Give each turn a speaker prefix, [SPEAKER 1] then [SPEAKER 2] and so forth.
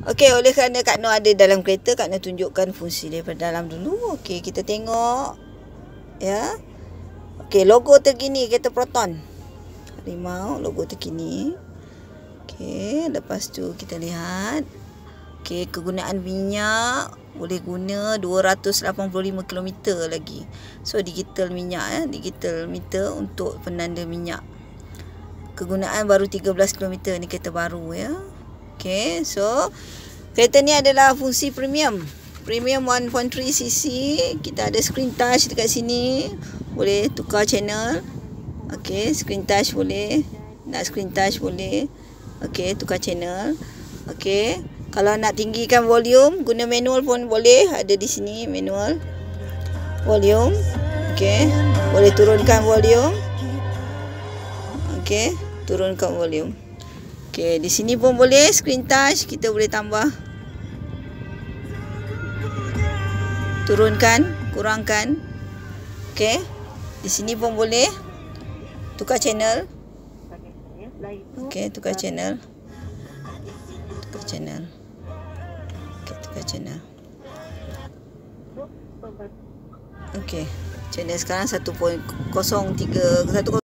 [SPEAKER 1] Okey, oleh kerana Kak Noh ada dalam kereta, Kak Noh tunjukkan fungsi daripada dalam dulu. Okey, kita tengok. Ya. Okey, logo terkini kereta Proton. Harimau, logo terkini. Okey, lepas tu kita lihat. Okey, kegunaan minyak boleh guna 285 km lagi. So digital minyak digital meter untuk penanda minyak. Kegunaan baru 13 km ni kereta baru ya. Okey, so kereta ni adalah fungsi premium. Premium 1.3 cc. Kita ada screen touch dekat sini. Boleh tukar channel. Okey, screen touch boleh. Nak screen touch boleh. Okey, tukar channel. Okey. Kalau nak tinggikan volume, guna manual pun boleh. Ada di sini manual. Volume. Okey. Boleh turunkan volume. Okey. Turunkan volume. Okey. Di sini pun boleh. Screen touch. Kita boleh tambah. Turunkan. Kurangkan. Okey. Di sini pun boleh. Tukar channel. Okey. Tukar channel. Tukar channel. Channel. Okey. Channel sekarang 1.03